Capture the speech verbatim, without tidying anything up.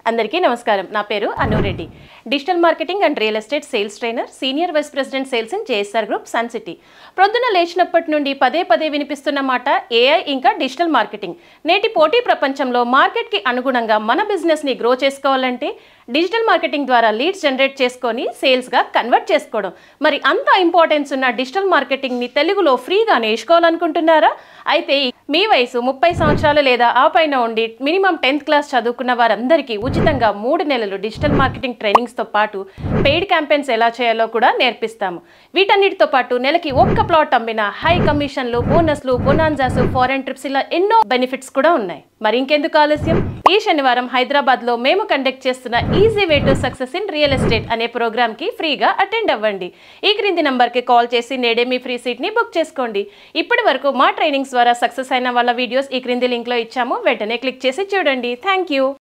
అందరికీ నమస్కారం. నా పేరు Anureddy. Digital marketing and real estate sales trainer, senior vice president sales in JSR group Suncity. ప్రొద్దున లేచినప్పటి నుండి పదే పదే వినిపిస్తున్న మాట ఏఐ ఇంకా డిజిటల్ మార్కెటింగ్. నేటి పోటీ ప్రపంచంలో మార్కెట్కి అనుగుణంగా మన బిజినెస్ని గ్రో చేసుకోవాలంటే డిజిటల్ మార్కెటింగ్ ద్వారా లీడ్స్ జనరేట్ చేసుకొని సేల్స్గా కన్వర్ట్ చేసుకోవడం. మరి అంత ఇంపార్టెన్స్ ఉన్న డిజిటల్ మార్కెటింగ్ని తెలుగులో ఫ్రీగా నేర్చుకోవాలనుకుంటున్నారా? అయితే మీ వయసు ముప్పై సంవత్సరాలు లేదా ఆ పైన ఉండి మినిమం టెన్త్ క్లాస్ చదువుకున్న వారందరికీ ఉచితంగా మూడు నెలలు డిజిటల్ మార్కెటింగ్ ట్రైనింగ్స్తో పాటు పెయిడ్ క్యాంపెయిన్స్ ఎలా చేయాలో కూడా నేర్పిస్తాము. వీటన్నిటితో పాటు నెలకి ఒక్క ప్లాట్ అమ్మిన హై కమిషన్లు, బోనస్లు, బొనాన్జాస్, ఫారెన్ ట్రిప్స్ ఇలా ఎన్నో బెనిఫిట్స్ కూడా ఉన్నాయి. మరి ఇంకెందుకు ఆలస్యం? ఈ శనివారం హైదరాబాద్లో మేము కండక్ట్ చేస్తున్న easy way to success in real estate అనే ప్రోగ్రామ్కి ఫ్రీగా అటెండ్ అవ్వండి. ఈ క్రింది నంబర్కి కాల్ చేసి నేడే మీ ఫ్రీ సీట్ని బుక్ చేసుకోండి. ఇప్పటి వరకు మా ట్రైనింగ్స్ ద్వారా సక్సెస్ అయిన వాళ్ళ వీడియోస్ ఈ క్రింది లింక్లో ఇచ్చాము. వెంటనే క్లిక్ చేసి చూడండి. Thank you.